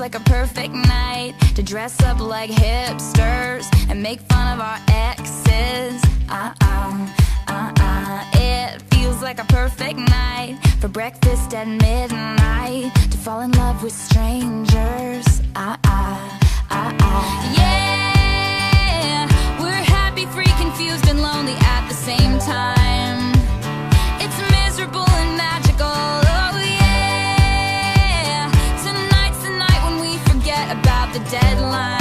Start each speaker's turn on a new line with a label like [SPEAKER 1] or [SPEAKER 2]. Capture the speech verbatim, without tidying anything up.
[SPEAKER 1] like a perfect night to dress up like hipsters and make fun of our exes. Uh-uh, uh-uh. It feels like a perfect night for breakfast at midnight, to fall in love with strangers. Uh-uh, uh-uh. Yeah, we're happy, free, confused, and lonely at the same time. It's miserable and magical. Oh yeah, tonight's the night when we forget about the deadline.